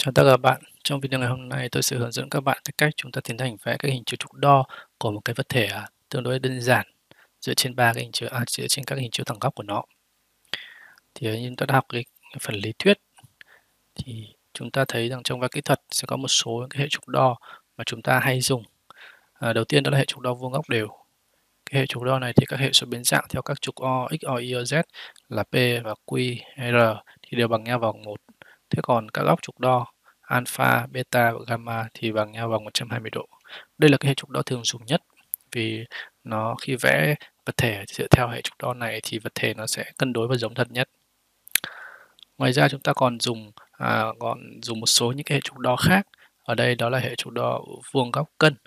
Chào tất cả các bạn. Trong video ngày hôm nay tôi sẽ hướng dẫn các bạn cái cách chúng ta tiến hành vẽ cái hình chiếu trục đo của một cái vật thể tương đối đơn giản dựa trên dựa trên các hình chiếu thẳng góc của nó. Thì như chúng ta đã học cái phần lý thuyết thì chúng ta thấy rằng trong vẽ kỹ thuật sẽ có một số cái hệ trục đo mà chúng ta hay dùng. Đầu tiên đó là hệ trục đo vuông góc đều. Cái hệ trục đo này thì các hệ số biến dạng theo các trục O, X, O, Y, O, Z là P và Q, R thì đều bằng nhau bằng 1. Thế còn các góc trục đo alpha, beta và gamma thì bằng nhau bằng 120 độ. Đây là cái hệ trục đo thường dùng nhất vì nó khi vẽ vật thể dựa theo hệ trục đo này thì vật thể nó sẽ cân đối và giống thật nhất. Ngoài ra chúng ta còn dùng một số những cái hệ trục đo khác. Ở đây đó là hệ trục đo vuông góc cân.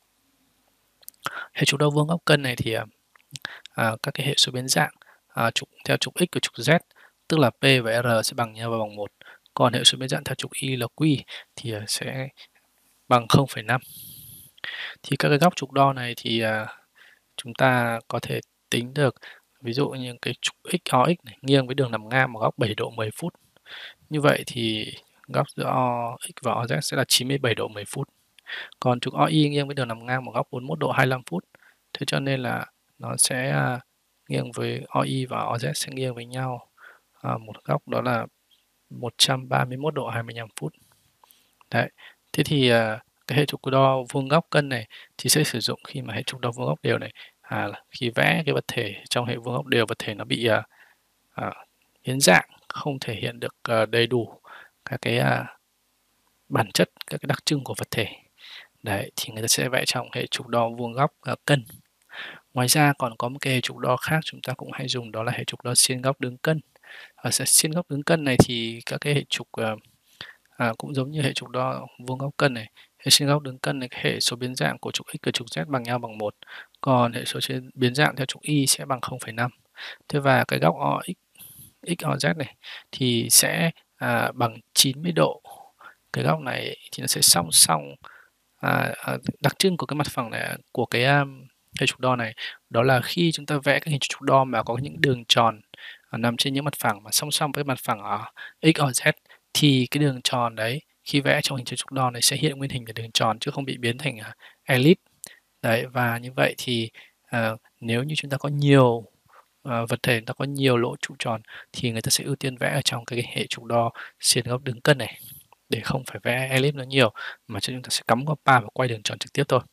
Hệ trục đo vuông góc cân này thì các cái hệ số biến dạng theo trục x và trục z, tức là P và R sẽ bằng nhau và bằng 1. Còn hệ số biến dạng theo trục Y là Q thì sẽ bằng 0,5. Thì các cái góc trục đo này thì chúng ta có thể tính được, ví dụ như cái trục x OX này nghiêng với đường nằm ngang một góc 7 độ 10 phút. Như vậy thì góc giữa OX và OZ sẽ là 97 độ 10 phút. Còn trục OY nghiêng với đường nằm ngang một góc 41 độ 25 phút. Thế cho nên là nó sẽ nghiêng với OY và OZ sẽ nghiêng với nhau một góc, đó là 131 độ 25 phút. Đấy. Thế thì cái hệ trục đo vuông góc cân này thì sẽ sử dụng khi mà hệ trục đo vuông góc đều này khi vẽ cái vật thể trong hệ vuông góc đều, vật thể nó bị biến dạng, không thể hiện được đầy đủ các cái bản chất, các cái đặc trưng của vật thể. Đấy, thì người ta sẽ vẽ trong hệ trục đo vuông góc cân. Ngoài ra còn có một cái hệ trục đo khác chúng ta cũng hay dùng, đó là hệ trục đo xiên góc đứng cân. Xiên góc đứng cân này thì các cái hệ trục cũng giống như hệ trục đo vuông góc cân này. Hệ xiên góc đứng cân này, cái hệ số biến dạng của trục x và trục z bằng nhau bằng 1, còn hệ số biến dạng theo trục y sẽ bằng 0,5. Thế và cái góc OX, XOZ này thì sẽ bằng 90 độ. Cái góc này thì nó sẽ song song. Đặc trưng của cái mặt phẳng này, của cái hệ trục đo này, đó là khi chúng ta vẽ các hình trục đo mà có những đường tròn nằm trên những mặt phẳng mà song song với mặt phẳng ở X, Y, Z thì cái đường tròn đấy khi vẽ trong hình trục đo này sẽ hiện nguyên hình là đường tròn chứ không bị biến thành elip. Đấy, và như vậy thì nếu như chúng ta có nhiều vật thể, nó có nhiều lỗ trụ tròn thì người ta sẽ ưu tiên vẽ ở trong cái hệ trục đo xiên góc đứng cân này, để không phải vẽ elip nó nhiều mà chúng ta sẽ cắm qua pa và quay đường tròn trực tiếp thôi.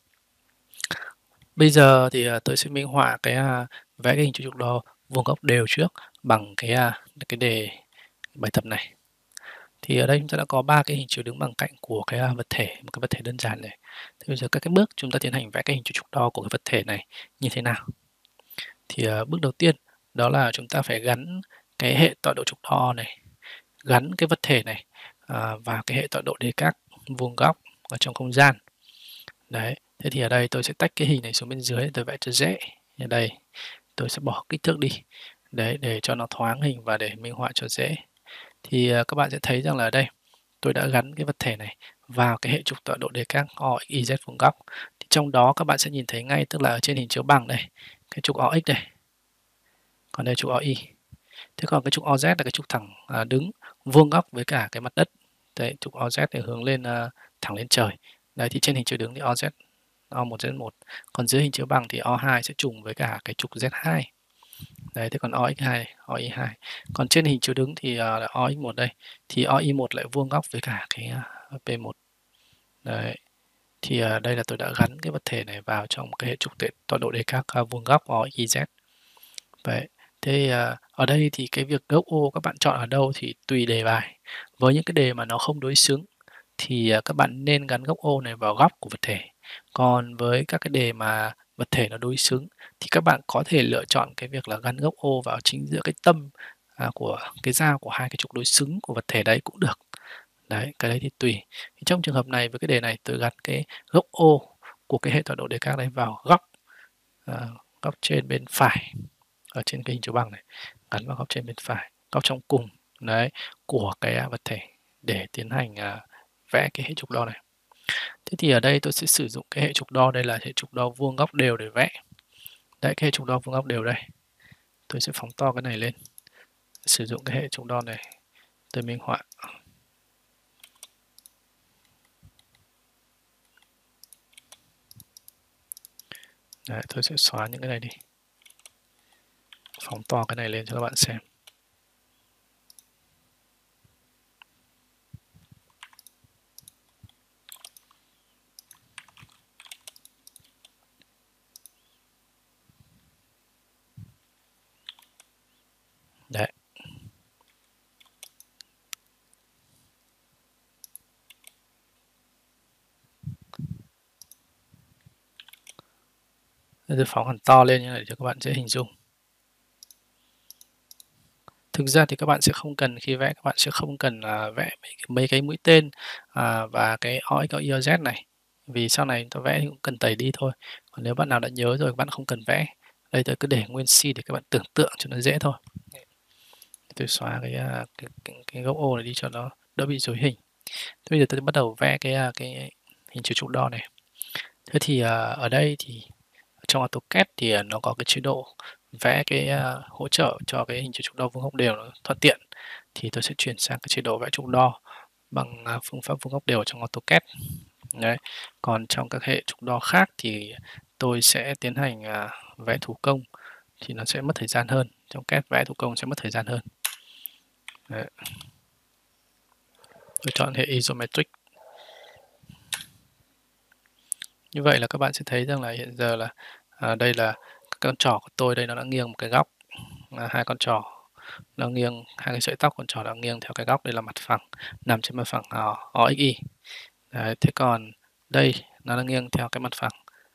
Bây giờ thì tôi sẽ minh họa vẽ cái hình trục đo vuông góc đều trước bằng cái đề bài tập này. Thì ở đây chúng ta đã có 3 cái hình chiếu đứng bằng cạnh của cái vật thể, một cái vật thể đơn giản này. Thì bây giờ các cái bước chúng ta tiến hành vẽ cái hình trục đo của cái vật thể này như thế nào? Thì bước đầu tiên đó là chúng ta phải gắn cái hệ tọa độ trục đo này, gắn cái vật thể này và cái hệ tọa độ đề các vuông góc ở trong không gian. Đấy, thế thì ở đây tôi sẽ tách cái hình này xuống bên dưới, tôi vẽ cho dễ. Ở đây tôi sẽ bỏ kích thước đi, đấy, để cho nó thoáng hình và để minh họa cho dễ. Thì các bạn sẽ thấy rằng là ở đây tôi đã gắn cái vật thể này vào cái hệ trục tọa độ đề các O, X, Y, Z vuông góc. Thì trong đó các bạn sẽ nhìn thấy ngay, tức là ở trên hình chiếu bằng đây, cái trục OX đây, còn đây trục OY. Thế còn cái trục OZ là cái trục thẳng đứng vuông góc với cả cái mặt đất. Đấy, trục OZ thì hướng lên thẳng lên trời. Đấy, thì trên hình chiếu đứng thì OZ O1 Z1, còn dưới hình chiếu bằng thì O2 sẽ trùng với cả cái trục Z2. Đấy, thế còn OX2, OY2. Còn trên hình chiếu đứng thì là OX1 đây, thì OY1 lại vuông góc với cả cái P1. Đấy. Thì đây là tôi đã gắn cái vật thể này vào trong cái hệ trục tọa độ đề các vuông góc OXYZ. Vậy thế ở đây thì cái việc gốc ô các bạn chọn ở đâu thì tùy đề bài. Với những cái đề mà nó không đối xứng thì các bạn nên gắn gốc ô này vào góc của vật thể. Còn với các cái đề mà vật thể nó đối xứng thì các bạn có thể lựa chọn cái việc là gắn gốc ô vào chính giữa cái tâm của cái giao của hai cái trục đối xứng của vật thể đấy cũng được. Đấy, cái đấy thì tùy. Thì trong trường hợp này với cái đề này tôi gắn cái gốc ô của cái hệ tọa độ đề các đấy vào góc trên bên phải ở trên cái hình chiếu bằng này, gắn vào góc trên bên phải, góc trong cùng đấy của cái vật thể để tiến hành vẽ cái hệ trục đo này. Thế thì ở đây tôi sẽ sử dụng cái hệ trục đo, đây là hệ trục đo vuông góc đều để vẽ. Đấy, cái hệ trục đo vuông góc đều đây. Tôi sẽ phóng to cái này lên. Sử dụng cái hệ trục đo này tôi minh họa. Đấy, tôi sẽ xóa những cái này đi, phóng to cái này lên cho các bạn xem. Đấy. Tôi phóng hẳn to lên như này để cho các bạn dễ hình dung. Thực ra thì các bạn sẽ không cần, khi vẽ các bạn sẽ không cần vẽ mấy cái mũi tên và cái OX, YZ này, vì sau này chúng ta vẽ thì cũng cần tẩy đi thôi. Còn nếu bạn nào đã nhớ rồi các bạn không cần vẽ. Đây tôi cứ để nguyên C để các bạn tưởng tượng cho nó dễ thôi. Tôi xóa cái gốc ô này đi cho nó đỡ bị rối hình. Thế bây giờ tôi bắt đầu vẽ cái hình chiều trục đo này. Thế thì ở đây thì trong AutoCAD thì nó có cái chế độ vẽ cái hỗ trợ cho cái hình chiều trục đo vuông góc đều nó thuận tiện, thì tôi sẽ chuyển sang cái chế độ vẽ trục đo bằng phương pháp vuông góc đều trong AutoCAD. Đấy. Còn trong các hệ trục đo khác thì tôi sẽ tiến hành vẽ thủ công thì nó sẽ mất thời gian hơn. Trong CAD vẽ thủ công sẽ mất thời gian hơn. Đấy. Tôi chọn hệ Isometric. Như vậy là các bạn sẽ thấy rằng là hiện giờ là đây là con trỏ của tôi đây, nó đã nghiêng một cái góc, hai con trỏ nó nghiêng, hai cái sợi tóc con trỏ đã nghiêng theo cái góc, đây là mặt phẳng, nằm trên mặt phẳng OXY. Đấy, thế còn đây nó đang nghiêng theo cái mặt phẳng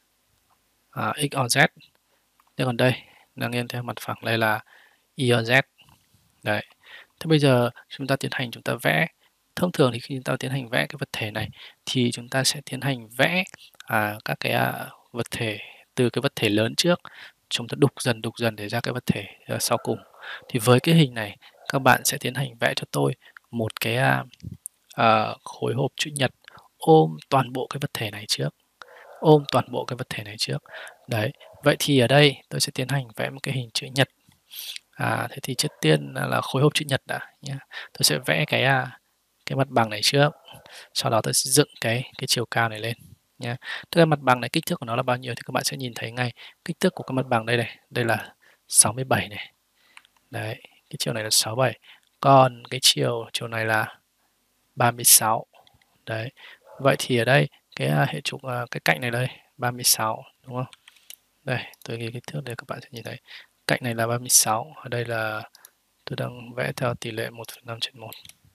XOZ. Thế còn đây nó nghiêng theo mặt phẳng đây là YOZ. Đấy. Thế bây giờ chúng ta vẽ. Thông thường thì khi chúng ta tiến hành vẽ cái vật thể này thì chúng ta sẽ tiến hành vẽ các cái vật thể từ cái vật thể lớn trước, chúng ta đục dần để ra cái vật thể sau cùng. Thì với cái hình này các bạn sẽ tiến hành vẽ cho tôi một cái khối hộp chữ nhật ôm toàn bộ cái vật thể này trước. Đấy. Vậy thì ở đây tôi sẽ tiến hành vẽ một cái hình chữ nhật. Thế thì trước tiên là khối hộp chữ nhật đã nhé. Tôi sẽ vẽ cái mặt bằng này trước, sau đó tôi sẽ dựng cái chiều cao này lên nhé. Tức là mặt bằng này kích thước của nó là bao nhiêu thì các bạn sẽ nhìn thấy ngay kích thước của cái mặt bằng đây này, đây là 67 này. Đấy, cái chiều này là 67. Còn cái chiều này là 36. Đấy. Vậy thì ở đây cái hệ trục cái cạnh này đây 36 đúng không? Đây, tôi ghi kích thước để các bạn sẽ nhìn thấy. Cạnh này là 36, ở đây là tôi đang vẽ theo tỷ lệ 1/5/1.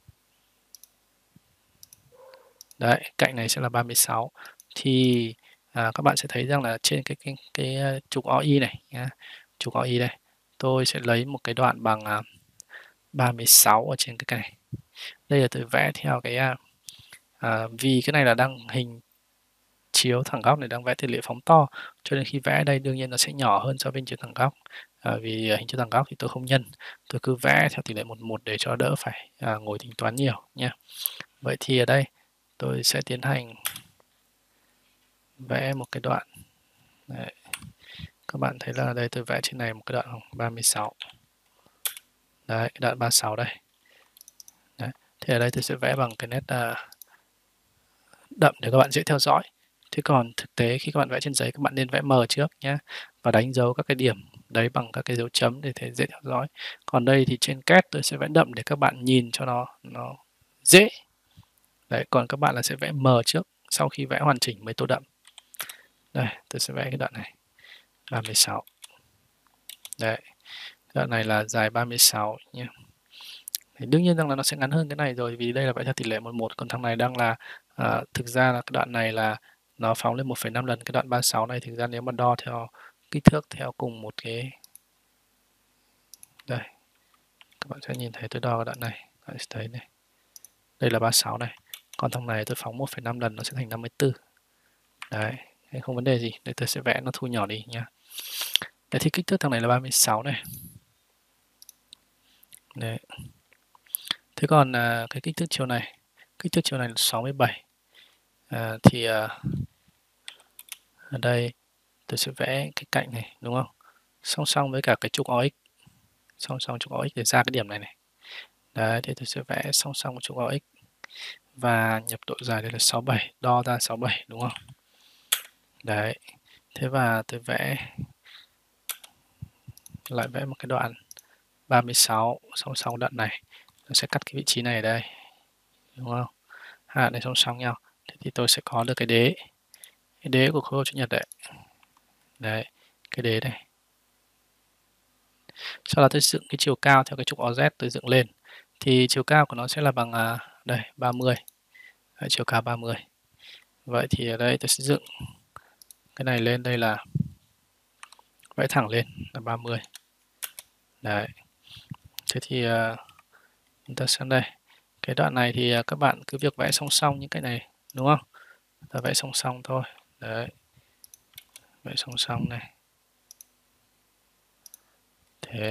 Đấy, cạnh này sẽ là 36. Thì các bạn sẽ thấy rằng là trên cái trục OI này nhá, trục OI đây, tôi sẽ lấy một cái đoạn bằng 36 ở trên cái cạnh này. Đây là tôi vẽ theo cái vì cái này là đang hình chiếu thẳng góc này, đang vẽ tỷ lệ phóng to, cho nên khi vẽ đây đương nhiên nó sẽ nhỏ hơn so với hình chiếu thẳng góc. Vì hình chiếu thẳng góc thì tôi không nhân, tôi cứ vẽ theo tỷ lệ 1:1 để cho đỡ phải ngồi tính toán nhiều nha. Vậy thì ở đây tôi sẽ tiến hành vẽ một cái đoạn. Đấy. Các bạn thấy là đây tôi vẽ trên này một cái đoạn 36. Đấy, đoạn 36 đây. Đấy. Thì ở đây tôi sẽ vẽ bằng cái nét đậm để các bạn dễ theo dõi. Thế còn thực tế khi các bạn vẽ trên giấy các bạn nên vẽ mờ trước nhé, và đánh dấu các cái điểm đấy bằng các cái dấu chấm để dễ theo dõi. Còn đây thì trên CAD tôi sẽ vẽ đậm để các bạn nhìn cho nó dễ. Đấy, còn các bạn là sẽ vẽ mờ trước, sau khi vẽ hoàn chỉnh mới tô đậm. Đây, tôi sẽ vẽ cái đoạn này 36. Đấy, đoạn này là dài 36 nhé. Thì đương nhiên rằng là nó sẽ ngắn hơn cái này rồi, vì đây là vẽ theo tỷ lệ 1:1, còn thằng này đang là thực ra là cái đoạn này là nó phóng lên 1,5 lần cái đoạn 36 này. Thực ra nếu mà đo theo kích thước theo cùng một cái, đây các bạn sẽ nhìn thấy tôi đo cái đoạn này, các bạn sẽ thấy này, đây là 36 này, còn thằng này tôi phóng 1,5 lần nó sẽ thành 54. Đấy, không vấn đề gì. Đây tôi sẽ vẽ nó thu nhỏ đi nha. Đấy, thì kích thước thằng này là 36 này. Đấy. Thế còn cái kích thước chiều này là 67. Thì ở đây tôi sẽ vẽ cái cạnh này đúng không, song song với cả cái trục OX, song song trục OX để ra cái điểm này này. Đấy, thì tôi sẽ vẽ song song với trục OX và nhập độ dài đây là 67, đo ra 67 đúng không. Đấy, Thế và tôi lại vẽ một cái đoạn 36 song song đoạn này, tôi sẽ cắt cái vị trí này ở đây, đúng không? Hai đoạn này song song nhau, thế thì tôi sẽ có được cái đế của khối chủ nhật đấy, cái đế này. Sau đó tôi dựng cái chiều cao theo cái trục OZ, tôi dựng lên thì chiều cao của nó sẽ là bằng đây 30, đấy, chiều cao 30. Vậy thì ở đây tôi sẽ dựng cái này lên, đây là vẽ thẳng lên là 30. Đấy. Thế thì chúng ta sang đây. Cái đoạn này thì các bạn cứ việc vẽ song song những cái này, đúng không? Ta vẽ song song thôi. Đấy. Vẽ song song này. Thế.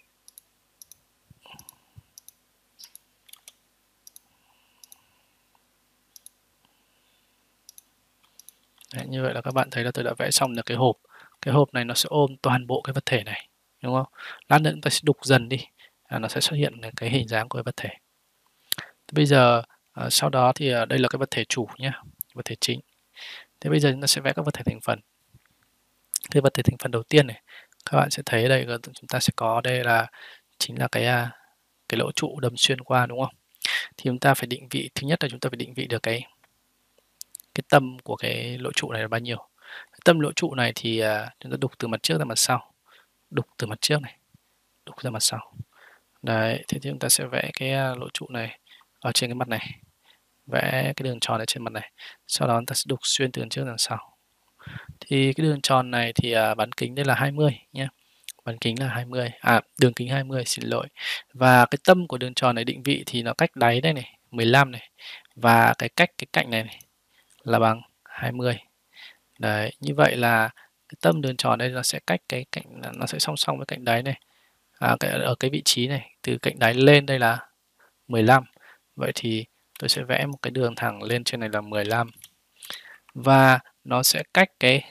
Đấy, như vậy là các bạn thấy là tôi đã vẽ xong được cái hộp. Cái hộp này nó sẽ ôm toàn bộ cái vật thể này, đúng không? Lát nữa chúng ta sẽ đục dần đi, nó sẽ xuất hiện cái hình dáng của cái vật thể. Bây giờ sau đó thì đây là cái vật thể chủ nhé, vật thể chính. Thế bây giờ chúng ta sẽ vẽ các vật thể thành phần. Cái vật thể thành phần đầu tiên này, các bạn sẽ thấy đây chúng ta sẽ có đây là chính là cái lỗ trụ đâm xuyên qua, đúng không? Thì chúng ta phải định vị, thứ nhất là chúng ta phải định vị được cái tâm của cái lỗ trụ này là bao nhiêu. Cái tâm lỗ trụ này thì chúng ta đục từ mặt trước ra mặt sau, đục từ mặt trước này, đục ra mặt sau. Đấy, thế thì chúng ta sẽ vẽ cái lỗ trụ này ở trên cái mặt này, vẽ cái đường tròn ở trên mặt này, sau đó chúng ta sẽ đục xuyên từ trước ra sau. Thì cái đường tròn này thì bán kính đây là 20 nhé, bán kính là 20, đường kính 20, xin lỗi. Và cái tâm của đường tròn này định vị thì nó cách đáy đây này 15 này, và cái cạnh này là bằng 20. Đấy, như vậy là cái tâm đường tròn đây nó sẽ cách cái cạnh, nó sẽ song song với cạnh đáy này, ở cái vị trí này, từ cạnh đáy lên đây là 15. Vậy thì tôi sẽ vẽ một cái đường thẳng lên trên này là 15, và nó sẽ cách cái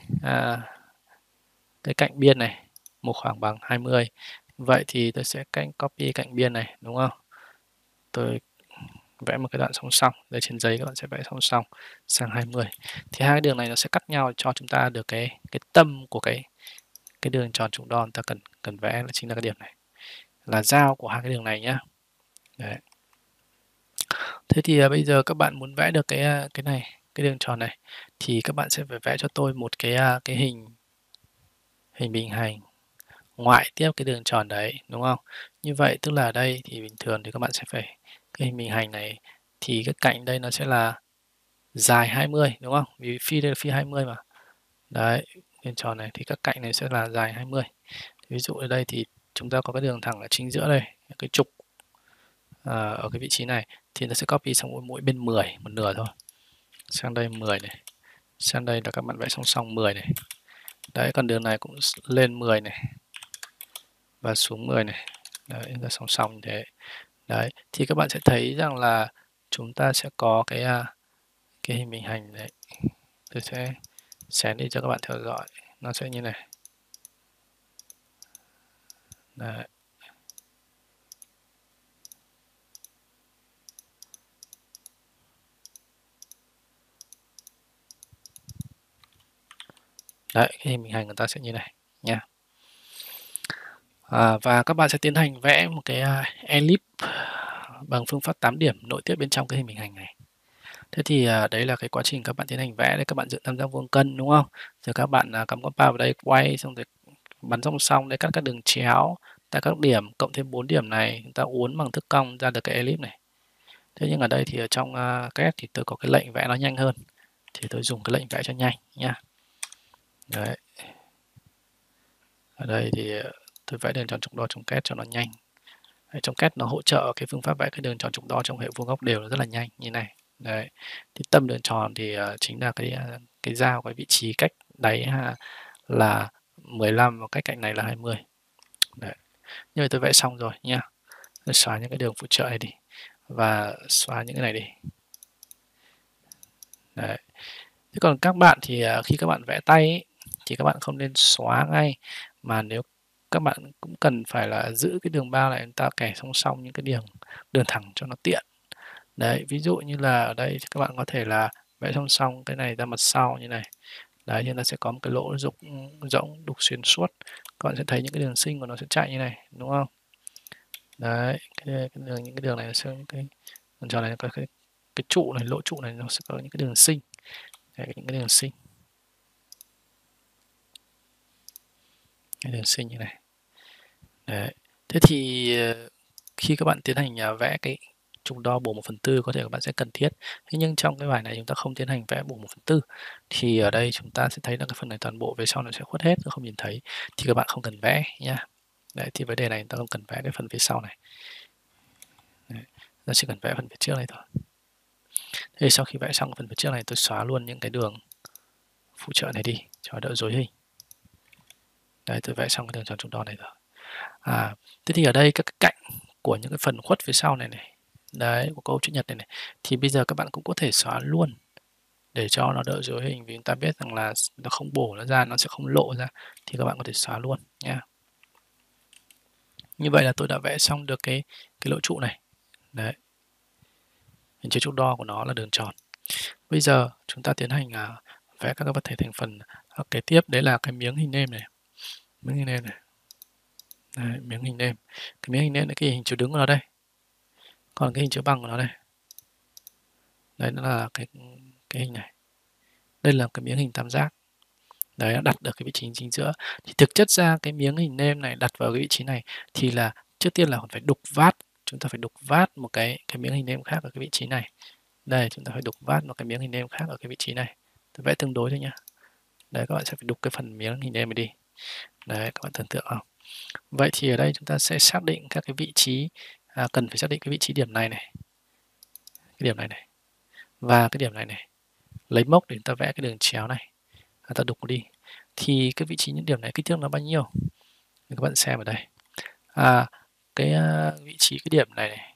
cạnh biên này một khoảng bằng 20. Vậy thì tôi sẽ copy cạnh biên này, đúng không? Tôi vẽ một cái đoạn song song, đây trên giấy các bạn sẽ vẽ song song sang 20. Thì hai cái đường này nó sẽ cắt nhau cho chúng ta được cái tâm của cái đường tròn trục đo ta cần vẽ, là chính là cái điểm này, là giao của hai cái đường này nhá. Đấy. Thế thì bây giờ các bạn muốn vẽ được cái này, cái đường tròn này, thì các bạn sẽ phải vẽ cho tôi một cái hình bình hành ngoại tiếp cái đường tròn đấy, đúng không? Như vậy tức là ở đây thì bình thường thì các bạn sẽ phải, cái hình bình hành này thì cái cạnh đây nó sẽ là dài 20, đúng không? Vì phi đây là phi 20 mà. Đấy, đường tròn này thì các cạnh này sẽ là dài 20. Ví dụ ở đây thì chúng ta có cái đường thẳng ở chính giữa đây, cái trục ở cái vị trí này, thì nó sẽ copy sang mỗi bên 10, một nửa thôi. Sang đây 10 này, sang đây là các bạn vẽ song song 10 này. Đấy, còn đường này cũng lên 10 này và xuống 10 này. Đấy, là song song như thế. Đấy, thì các bạn sẽ thấy rằng là chúng ta sẽ có cái hình bình hành đấy. Tôi sẽ xén đi cho các bạn theo dõi. Nó sẽ như này. Đấy. Đấy, cái hình bình hành của ta sẽ như này nha. Và các bạn sẽ tiến hành vẽ một cái ellipse bằng phương pháp 8 điểm nội tiếp bên trong cái hình bình hành này. Thế thì đấy là cái quá trình các bạn tiến hành vẽ, để các bạn dựng tam giác vuông cân, đúng không? Rồi các bạn cắm con pa vào đây, quay xong rồi bắn song song để cắt các đường chéo tại các điểm, cộng thêm 4 điểm này chúng ta uốn bằng thước cong ra được cái ellipse này. Thế nhưng ở đây thì ở trong CAD thì tôi có cái lệnh vẽ nó nhanh hơn, thì tôi dùng cái lệnh vẽ cho nhanh nha. Đấy. Ở đây thì tôi vẽ đường tròn trục đo trong CAD cho nó nhanh. Đấy, trong CAD nó hỗ trợ cái phương pháp vẽ cái đường tròn trục đo trong hệ vuông góc đều rất là nhanh như này. Đấy. Thì tâm đường tròn thì chính là cái giao, cái vị trí cách đáy là 15 và cách cạnh này là 20. Đấy. Như vậy tôi vẽ xong rồi nha. Tôi xóa những cái đường phụ trợ này đi và xóa những cái này đi. Đấy. Thế còn các bạn thì khi các bạn vẽ tay ấy, thì các bạn không nên xóa ngay, mà nếu các bạn cũng cần phải là giữ cái đường bao này, chúng ta kẻ song song những cái đường thẳng cho nó tiện. Đấy, ví dụ như là ở đây các bạn có thể là vẽ song song cái này ra mặt sau như này. Đấy, chúng ta sẽ có một cái lỗ rộng đục xuyên suốt. Các bạn sẽ thấy những cái đường sinh của nó sẽ chạy như này, đúng không? Đấy, những cái đường này sẽ cái phần tròn này có cái trụ này, lỗ trụ này nó sẽ có những cái đường sinh. Đấy, những cái đường sinh. Cái đường sinh như này. Đấy. Thế thì khi các bạn tiến hành vẽ cái trục đo bổ 1/4 có thể các bạn sẽ cần thiết. Thế nhưng trong cái bài này chúng ta không tiến hành vẽ bổ 1/4 thì ở đây chúng ta sẽ thấy là cái phần này toàn bộ về sau nó sẽ khuất hết, nó không nhìn thấy thì các bạn không cần vẽ nhá. Đấy, thì vấn đề này chúng ta không cần vẽ cái phần phía sau này. Đấy, ta chỉ cần vẽ phần phía trước này thôi. Thế sau khi vẽ xong phần phía trước này tôi xóa luôn những cái đường phụ trợ này đi cho đỡ rối hình. Đấy, tôi vẽ xong cái đường tròn trục đo này rồi. Thế thì ở đây các cái cạnh của những cái phần khuất phía sau này đấy, của câu chữ nhật này thì bây giờ các bạn cũng có thể xóa luôn để cho nó đỡ rối hình, vì chúng ta biết rằng là nó không bổ nó ra, nó sẽ không lộ ra, thì các bạn có thể xóa luôn nha. Như vậy là tôi đã vẽ xong được cái lỗ trụ này. Đấy, hình chiếu trục đo của nó là đường tròn. Bây giờ chúng ta tiến hành vẽ các vật thể thành phần kế tiếp, đấy là cái miếng hình nêm này. Miếng hình nêm này. Đấy, miếng hình nêm. Cái miếng hình nêm là cái hình chiếu đứng của nó đây. Còn cái hình chiếu bằng của nó đây. Đấy nó là cái hình này. Đây là cái miếng hình tam giác. Đấy, nó đặt được cái vị trí chính giữa. Thì thực chất ra cái miếng hình nêm này đặt vào cái vị trí này thì là trước tiên là phải đục vát. Chúng ta phải đục vát một cái miếng hình nêm khác ở cái vị trí này. Đây, chúng ta phải đục vát một cái miếng hình nêm khác ở cái vị trí này. Tôi vẽ tương đối thôi nhá. Đấy, các bạn sẽ phải đục cái phần miếng hình nêm này đi. Đấy, các bạn tưởng tượng không? Vậy thì ở đây chúng ta sẽ xác định các cái vị trí, cần phải xác định cái vị trí điểm này này. Cái điểm này này. Và cái điểm này này. Lấy mốc để chúng ta vẽ cái đường chéo này. Ta đục đi. Thì cái vị trí những điểm này kích thước nó bao nhiêu? Thì các bạn xem ở đây. Cái vị trí cái điểm này này.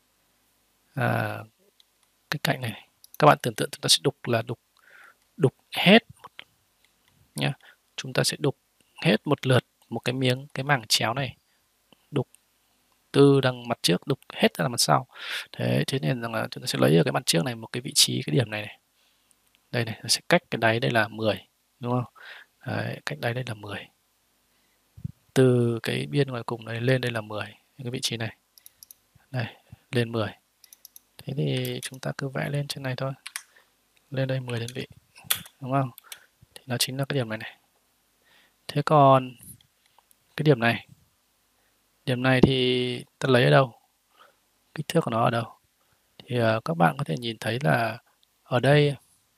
Cái cạnh này. Các bạn tưởng tượng chúng ta sẽ đục hết nhá. Chúng ta sẽ đục hết một lượt một cái mảng chéo này, đục từ đằng mặt trước đục hết ra mặt sau. Thế nên rằng là chúng ta sẽ lấy ở cái mặt trước này một cái vị trí cái điểm này. Đây này, nó sẽ cách cái đáy đây là 10, đúng không? Đấy, cách đáy đây là 10. Từ cái biên ngoài cùng này lên đây là 10, cái vị trí này. Đây, lên 10. Thế thì chúng ta cứ vẽ lên trên này thôi. Lên đây 10 đơn vị, đúng không? Thì nó chính là cái điểm này này. Thế còn cái điểm này thì ta lấy ở đâu? Kích thước của nó ở đâu? Thì các bạn có thể nhìn thấy là ở đây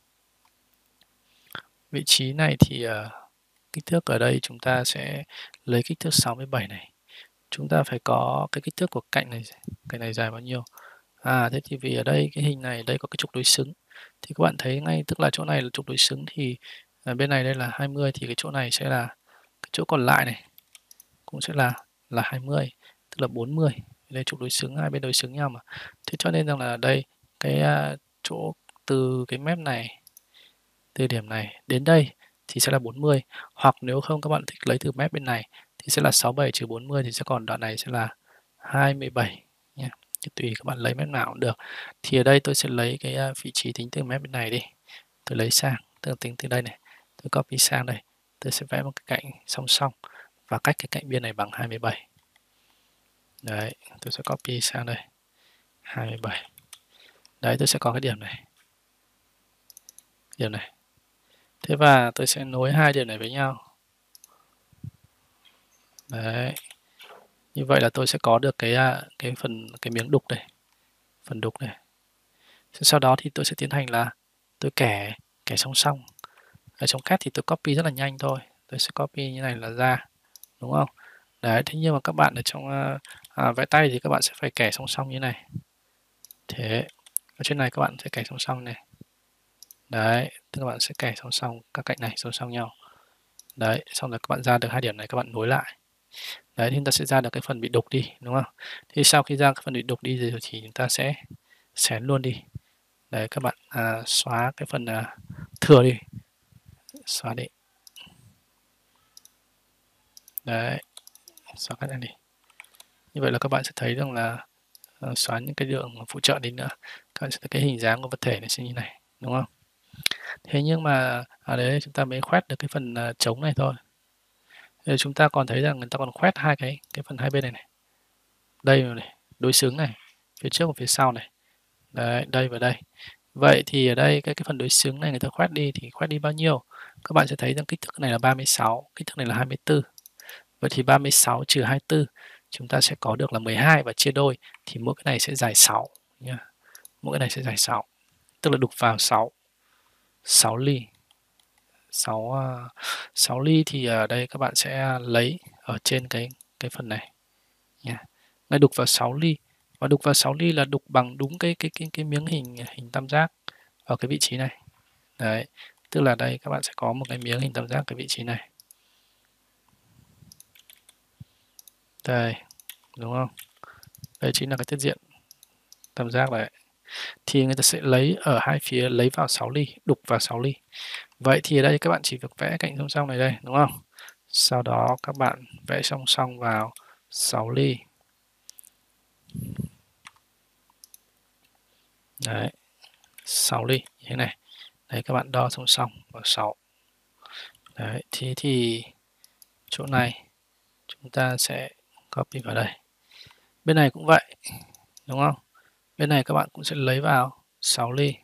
vị trí này thì kích thước ở đây chúng ta sẽ lấy kích thước 67 này. Chúng ta phải có cái kích thước của cạnh này dài bao nhiêu? Thế thì vì ở đây cái hình này đây có cái trục đối xứng thì các bạn thấy ngay, tức là chỗ này là trục đối xứng thì bên này đây là 20 thì cái chỗ này sẽ là cái chỗ còn lại này cũng sẽ là 20, tức là 40. Đây trục đối xứng, hai bên đối xứng nhau mà. Thế cho nên rằng là đây cái chỗ từ cái mép này, từ điểm này đến đây thì sẽ là 40, hoặc nếu không các bạn thích lấy từ mép bên này thì sẽ là 67 trừ 40 thì sẽ còn đoạn này sẽ là 27 nhé. Tùy các bạn lấy mép nào cũng được. Thì ở đây tôi sẽ lấy cái vị trí tính từ mép bên này đi, tôi lấy sang, tôi tính từ đây này, tôi copy sang đây, tôi sẽ vẽ một cái cạnh song song và cách cái cạnh biên này bằng 27. Đấy, tôi sẽ copy sang đây 27. Đấy, tôi sẽ có cái điểm này, điểm này. Thế và tôi sẽ nối hai điểm này với nhau. Đấy. Như vậy là tôi sẽ có được cái miếng đục này, phần đục này. Sau đó thì tôi sẽ tiến hành là tôi kẻ song song. Ở trong cắt thì tôi copy rất là nhanh thôi. Tôi sẽ copy như này là ra, đúng không? Đấy, thế nhưng mà các bạn ở trong vẽ tay thì các bạn sẽ phải kẻ song song như này. Thế, ở trên này các bạn sẽ kẻ song song này. Đấy, tức các bạn sẽ kẻ song song các cạnh này song song nhau. Đấy, xong rồi các bạn ra được hai điểm này các bạn nối lại. Đấy, thì chúng ta sẽ ra được cái phần bị đục đi, đúng không? Thì sau khi ra cái phần bị đục đi rồi thì chúng ta sẽ xén luôn đi. Đấy, các bạn xóa cái phần thừa đi, xóa đi. Đấy, xóa cái này đi. Như vậy là các bạn sẽ thấy rằng là xóa những cái đường phụ trợ đi nữa, các bạn sẽ thấy cái hình dáng của vật thể này sẽ như này, đúng không? Thế nhưng mà ở đấy chúng ta mới khoét được cái phần trống này thôi. Thì chúng ta còn thấy rằng người ta còn khoét hai cái phần hai bên này này. Đây này, đối xứng này, phía trước và phía sau này. Đấy, đây và đây. Vậy thì ở đây cái phần đối xứng này người ta khoét đi thì khoét đi bao nhiêu? Các bạn sẽ thấy rằng kích thước này là 36, kích thước này là 24. Vậy thì 36 trừ 24 chúng ta sẽ có được là 12 và chia đôi thì mỗi cái này sẽ dài 6 nha. Mỗi cái này sẽ dài 6. Tức là đục vào 6 ly. 6 ly thì ở đây các bạn sẽ lấy ở trên cái phần này nha. Ngay đục vào 6 ly và đục vào 6 ly là đục bằng đúng cái miếng hình tam giác ở cái vị trí này. Đấy, tức là đây các bạn sẽ có một cái miếng hình tam giác cái vị trí này. Đây, đúng không? Đây chính là cái tiết diện tam giác này. Thì người ta sẽ lấy ở hai phía, lấy vào 6 ly, đục vào 6 ly. Vậy thì ở đây các bạn chỉ việc vẽ cạnh song song này đây, đúng không? Sau đó các bạn vẽ song song vào 6 ly. Đấy, 6 ly như thế này. Đấy, các bạn đo song song vào 6. Đấy, thì chỗ này chúng ta sẽ copy vào đây. Bên này cũng vậy, đúng không? Bên này các bạn cũng sẽ lấy vào 6 ly.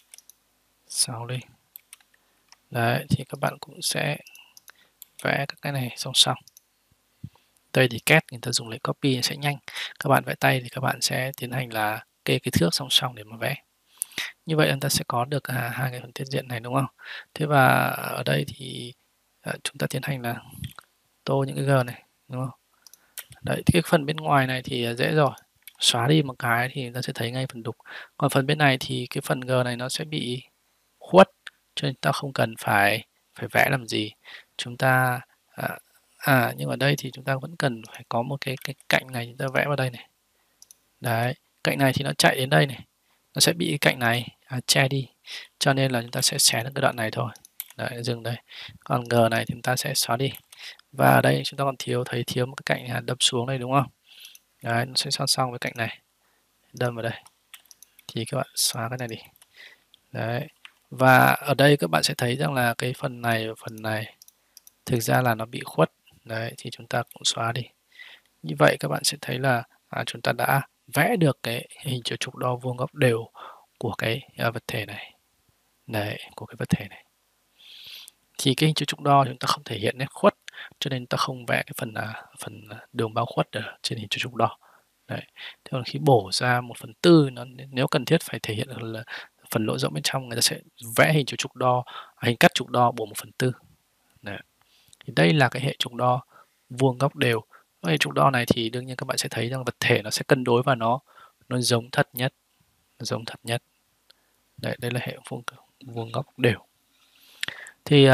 6 ly. Đấy, thì các bạn cũng sẽ vẽ các cái này song song. Đây thì CAD người ta dùng lấy copy sẽ nhanh. Các bạn vẽ tay thì các bạn sẽ tiến hành là kê cái thước song song để mà vẽ. Như vậy chúng ta sẽ có được hai cái phần tiết diện này, đúng không? Thế và ở đây thì chúng ta tiến hành là tô những cái G này, đúng không? Đấy, cái phần bên ngoài này thì dễ rồi. Xóa đi một cái thì ta sẽ thấy ngay phần đục. Còn phần bên này thì cái phần G này nó sẽ bị khuất, cho nên ta không cần phải vẽ làm gì. Chúng ta nhưng ở đây thì chúng ta vẫn cần phải có một cái cạnh này chúng ta vẽ vào đây này. Đấy, cạnh này thì nó chạy đến đây này, nó sẽ bị cái cạnh này che đi, cho nên là chúng ta sẽ xé được cái đoạn này thôi. Đấy, dừng đây. Còn G này thì chúng ta sẽ xóa đi. Và ở đây chúng ta còn thiếu một cái cạnh đâm xuống đây, đúng không? Đấy, nó sẽ song song với cạnh này, đâm vào đây. Thì các bạn xóa cái này đi. Đấy. Và ở đây các bạn sẽ thấy rằng là cái phần này và phần này thực ra là nó bị khuất. Đấy, thì chúng ta cũng xóa đi. Như vậy các bạn sẽ thấy là chúng ta đã vẽ được cái hình chiều trục đo vuông góc đều của cái vật thể này. Đấy, của cái vật thể này. Thì cái hình chiều trục đo chúng ta không thể hiện nét khuất, cho nên ta không vẽ cái phần đường bao khuất ở trên hình chiều trục đo. Đấy. Thế còn khi bổ ra 1/4 nó nếu cần thiết phải thể hiện là phần lỗ rộng bên trong, người ta sẽ vẽ hình chiều trục đo, hình cắt trục đo bổ 1/4. Đấy. Thì đây là cái hệ trục đo vuông góc đều. Cái hệ trục đo này thì đương nhiên các bạn sẽ thấy rằng vật thể nó sẽ cân đối và nó giống thật nhất, giống thật nhất. Đấy, đây là hệ vuông góc đều. Thì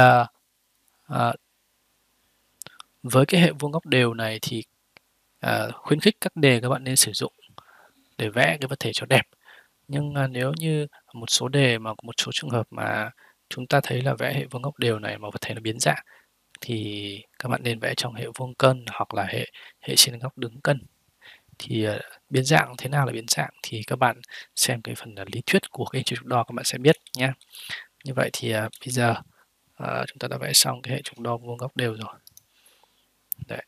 với cái hệ vuông góc đều này thì khuyến khích các đề các bạn nên sử dụng để vẽ cái vật thể cho đẹp. Nhưng nếu như một số đề mà một số trường hợp mà chúng ta thấy là vẽ hệ vuông góc đều này mà vật thể nó biến dạng thì các bạn nên vẽ trong hệ vuông cân hoặc là hệ trên góc đứng cân. Thì biến dạng thế nào là biến dạng thì các bạn xem cái phần lý thuyết của cái hình chiều trục đo các bạn sẽ biết nhé. Như vậy thì bây giờ chúng ta đã vẽ xong cái hệ trục đo vuông góc đều rồi. Đấy.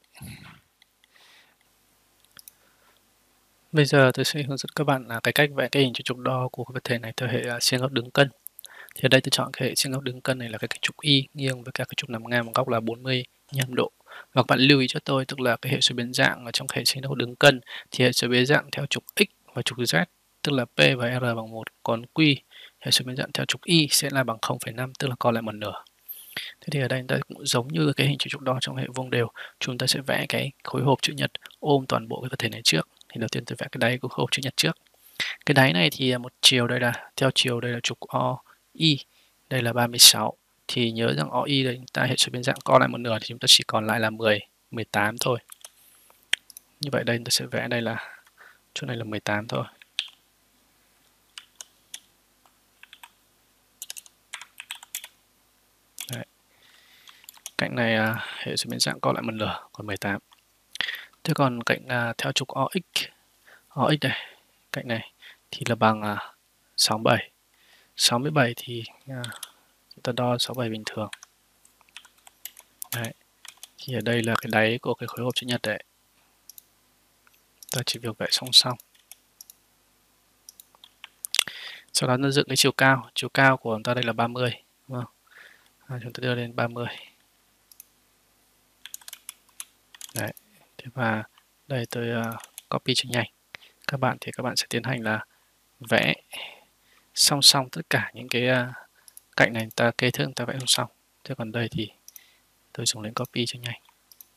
Bây giờ tôi sẽ hướng dẫn các bạn là cái cách vẽ cái hình chiều trục đo của cái vật thể này theo hệ trên góc đứng cân. Thì ở đây tôi chọn cái hệ trên góc đứng cân này là cái trục Y nghiêng với các cái trục nằm ngang một góc là 45 độ. Và các bạn lưu ý cho tôi, tức là cái hệ số biến dạng ở trong hệ trên góc đứng cân thì hệ số biến dạng theo trục X và trục Z, tức là P và R bằng 1, còn Q hệ số biến dạng theo trục Y sẽ là bằng 0,5, tức là còn lại 1/2. Thế thì ở đây ta cũng giống như cái hình chiều trục đo trong hệ vuông đều, chúng ta sẽ vẽ cái khối hộp chữ nhật ôm toàn bộ cái vật thể này trước. Thì đầu tiên tôi vẽ cái đáy của khối hộp chữ nhật trước. Cái đáy này thì một chiều đây là theo chiều đây là trục OI, đây là 36. Thì nhớ rằng OI đây chúng ta hệ số biến dạng co lại 1/2 thì chúng ta chỉ còn lại là 18 thôi. Như vậy đây chúng ta sẽ vẽ đây là chỗ này là 18 thôi. Đấy. Cạnh này hệ số biến dạng co lại 1/2 còn 18. Thế còn cạnh theo trục OX này, cạnh này thì là bằng 67. 67 thì chúng ta đo 67 bình thường. Đấy. Thì ở đây là cái đáy của cái khối hộp chữ nhật đấy. Ta chỉ việc vẽ song song. Sau đó nó dựng cái chiều cao của chúng ta đây là 30, đúng không? Chúng ta đưa lên 30. Đấy. Thế và đây tôi copy cho nhanh. Các bạn thì các bạn sẽ tiến hành là vẽ song song tất cả những cái cạnh này, ta kê thước ta vẽ song song. Thế còn đây thì tôi dùng lên copy cho nhanh.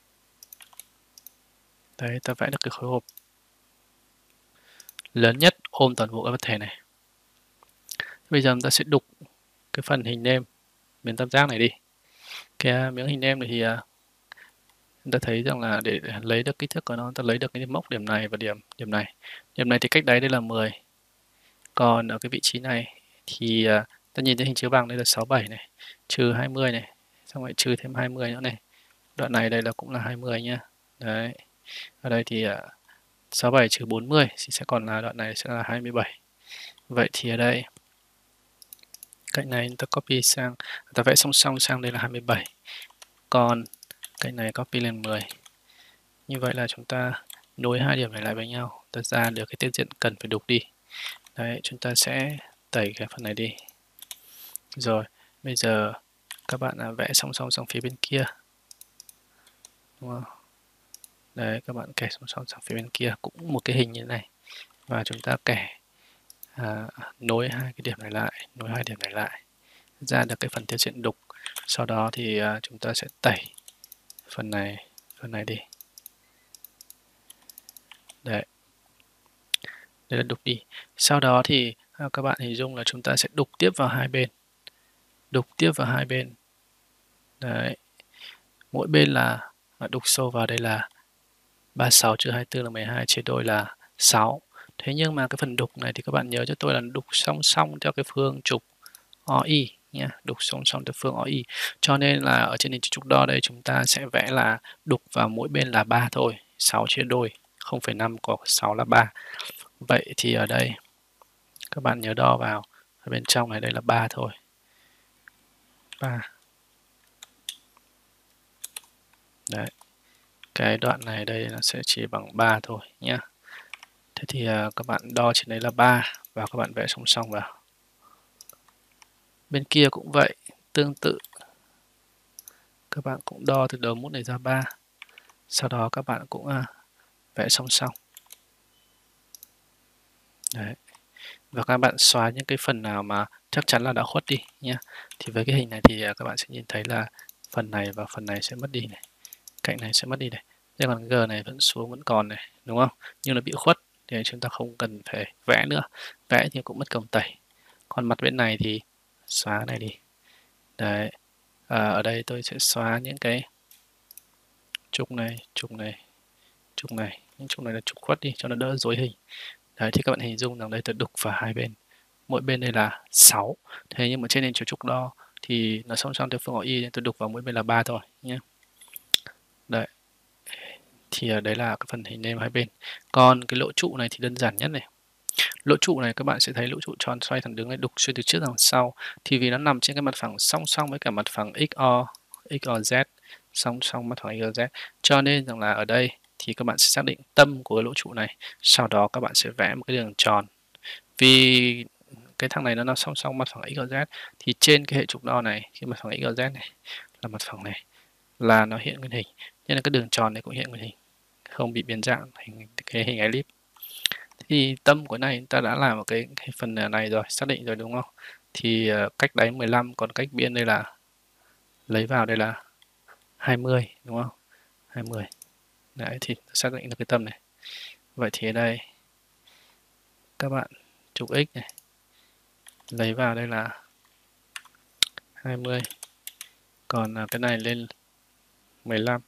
Đấy, ta vẽ được cái khối hộp lớn nhất ôm toàn bộ cái vật thể này. Bây giờ chúng ta sẽ đục cái phần hình nêm miếng tam giác này đi. Cái miếng hình nêm này thì chúng ta thấy rằng là để lấy được kích thước của nó, ta lấy được cái mốc điểm này và điểm này. Điểm này thì cách đáy đây là 10. Còn ở cái vị trí này thì ta nhìn thấy hình chữ bằng đây là 67 này, trừ 20 này, xong lại trừ thêm 20 nữa này. Đoạn này đây là cũng là 20 nhá. Đấy. Ở đây thì 67 trừ 40 thì sẽ còn là đoạn này sẽ là 27. Vậy thì ở đây cạnh này ta copy sang, ta vẽ song song sang đây là 27. Còn cạnh này copy lên 10. Như vậy là chúng ta nối hai điểm này lại với nhau, ta ra được cái tiết diện cần phải đục đi. Đấy, chúng ta sẽ tẩy cái phần này đi. Rồi, bây giờ các bạn vẽ song song sang phía bên kia. Đúng không? Đấy, các bạn kẻ song song sang phía bên kia cũng một cái hình như thế này. Và chúng ta kẻ nối hai cái điểm này lại, nối hai điểm này lại, ra được cái phần tiết diện đục. Sau đó thì chúng ta sẽ tẩy phần này đi. Đấy. Đây là đục đi. Sau đó thì các bạn hình dung là chúng ta sẽ đục tiếp vào hai bên. Đục tiếp vào hai bên. Đấy. Mỗi bên là đục sâu vào đây là 36 trừ 24 là 12 chia đôi là 6. Thế nhưng mà cái phần đục này thì các bạn nhớ cho tôi là đục song song theo cái phương trục OI nhé, đục song song theo phương OI. Cho nên là ở trên hình trục đo đây chúng ta sẽ vẽ là đục vào mỗi bên là 3 thôi, 6 chia đôi, 0,5 có 6 là 3. Vậy thì ở đây các bạn nhớ đo vào ở bên trong này đây là 3 thôi. 3. Đấy. Cái đoạn này đây nó sẽ chỉ bằng 3 thôi nhé. Thế thì các bạn đo trên đấy là 3 và các bạn vẽ song song vào. Bên kia cũng vậy, tương tự. Các bạn cũng đo từ đầu mút này ra 3. Sau đó các bạn cũng vẽ song song. Đấy. Và các bạn xóa những cái phần nào mà chắc chắn là đã khuất đi nhé. Thì với cái hình này thì các bạn sẽ nhìn thấy là phần này và phần này sẽ mất đi này. Cạnh này sẽ mất đi này. Nhưng còn G này vẫn xuống vẫn còn này, đúng không? Nhưng nó bị khuất thì chúng ta không cần phải vẽ nữa. Vẽ thì cũng mất công tẩy. Còn mặt bên này thì xóa này đi. Đấy. Ở đây tôi sẽ xóa những cái trục này, trục này, trục này. Những trục này là trục khuất đi cho nó đỡ rối hình. Đấy thì các bạn hình dung rằng đây tôi đục vào hai bên. Mỗi bên đây là 6. Thế nhưng mà trên nền chiều trục đo thì nó song song theo phương Y nên tôi đục vào mỗi bên là 3 thôi nhé. Đấy. Thì đấy là cái phần hình nêm hai bên. Còn cái lỗ trụ này thì đơn giản nhất này. Lỗ trụ này các bạn sẽ thấy lỗ trụ tròn xoay thẳng đứng này đục xuyên từ trước ra sau. Thì vì nó nằm trên cái mặt phẳng song song với cả mặt phẳng XOZ, song song mặt phẳng XOZ. Cho nên rằng là ở đây thì các bạn sẽ xác định tâm của cái lỗ trụ này. Sau đó các bạn sẽ vẽ một cái đường tròn. Vì cái thằng này nó song song mặt phẳng XYZ thì trên cái hệ trục đo này, cái mặt phẳng XYZ này là mặt phẳng này là nó hiện nguyên hình, nên là cái đường tròn này cũng hiện nguyên hình, không bị biến dạng thành cái hình elip. Thì tâm của này ta đã làm một cái phần này rồi, xác định rồi đúng không? Thì cách đáy 15, còn cách biên đây là lấy vào đây là 20, đúng không? 20. Đấy thì xác định được cái tâm này. Vậy thì ở đây các bạn trục x này lấy vào đây là 20, còn cái này lên 15.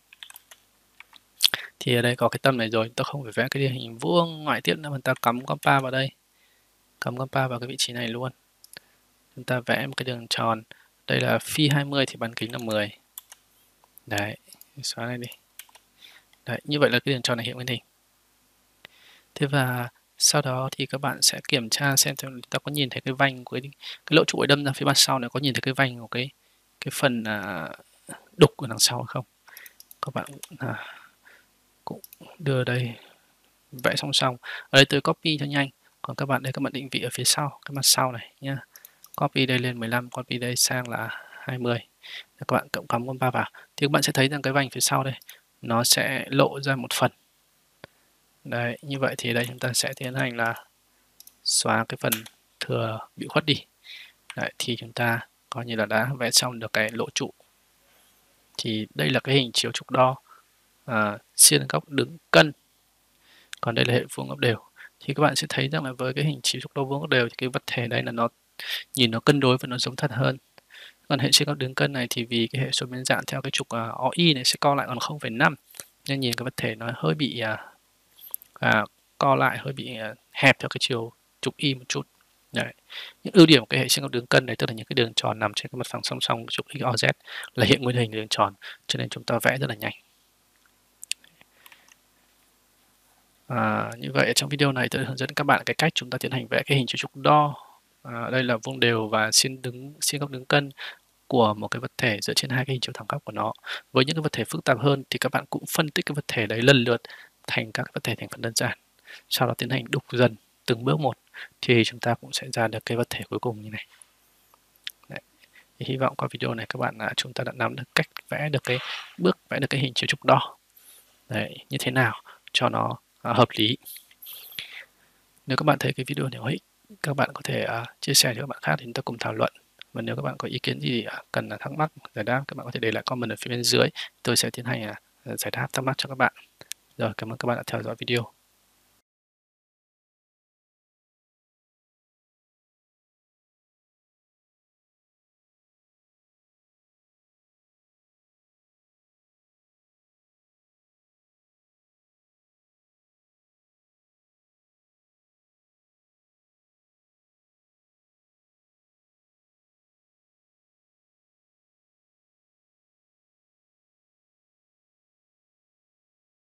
Thì ở đây có cái tâm này rồi, ta không phải vẽ cái hình vuông ngoại tiếp nữa mà ta cắm compa vào đây, cắm compa vào cái vị trí này luôn. Chúng ta vẽ một cái đường tròn, đây là phi 20 thì bán kính là 10. Đấy, xóa này đi. Đấy, như vậy là cái đường tròn này hiện nguyên hình. Thế và Sau đó thì các bạn sẽ kiểm tra xem ta có nhìn thấy cái vành của cái lỗ trụ đâm ra phía mặt sau này, có nhìn thấy cái vành của cái phần đục ở đằng sau không. Các bạn cũng đưa đây, vẽ song song. Ở đây tôi copy cho nhanh, còn các bạn đây các bạn định vị ở phía sau, cái mặt sau này nhá. Copy đây lên 15, copy đây sang là 20. Các bạn cộng cắm con 3 vào thì các bạn sẽ thấy rằng cái vành phía sau đây nó sẽ lộ ra một phần. Đấy, như vậy thì đây chúng ta sẽ tiến hành là xóa cái phần thừa bị khuất đi. Đấy, thì chúng ta coi như là đã vẽ xong được cái lỗ trụ. Thì đây là cái hình chiếu trục đo xiên góc đứng cân. Còn đây là hệ vuông góc đều. Thì các bạn sẽ thấy rằng là với cái hình chiếu trục đo vuông góc đều thì cái vật thể này là nó nhìn nó cân đối và nó giống thật hơn. Còn hệ xiên góc đứng cân này thì vì cái hệ số biến dạng theo cái trục OI này sẽ co lại còn 0,5, nên nhìn cái vật thể nó hơi bị co lại, hơi bị hẹp theo cái chiều trục Y một chút. Đấy. Những ưu điểm của cái hệ xiên góc đứng cân này tức là những cái đường tròn nằm trên cái mặt phẳng song song trục XOZ là hiện nguyên hình đường tròn, cho nên chúng ta vẽ rất là nhanh. Như vậy trong video này tôi hướng dẫn các bạn cái cách chúng ta tiến hành vẽ cái hình chiếu trục đo. Đây là vuông đều và xiên góc đứng cân của một cái vật thể dựa trên hai cái hình chiếu thẳng góc của nó. Với những cái vật thể phức tạp hơn thì các bạn cũng phân tích cái vật thể đấy lần lượt thành các vật thể thành phần đơn giản, sau đó tiến hành đúc dần từng bước một thì chúng ta cũng sẽ ra được cái vật thể cuối cùng như này. Đấy. Thì hy vọng qua video này các bạn chúng ta đã nắm được cách vẽ được cái bước vẽ được cái hình chiếu trục đo đấy, như thế nào cho nó hợp lý. Nếu các bạn thấy cái video này hữu ích, các bạn có thể chia sẻ cho các bạn khác thì chúng ta cùng thảo luận. Và nếu các bạn có ý kiến gì cần thắc mắc giải đáp, các bạn có thể để lại comment ở phía bên dưới, tôi sẽ tiến hành giải đáp thắc mắc cho các bạn. Rồi, cảm ơn các bạn đã theo dõi video.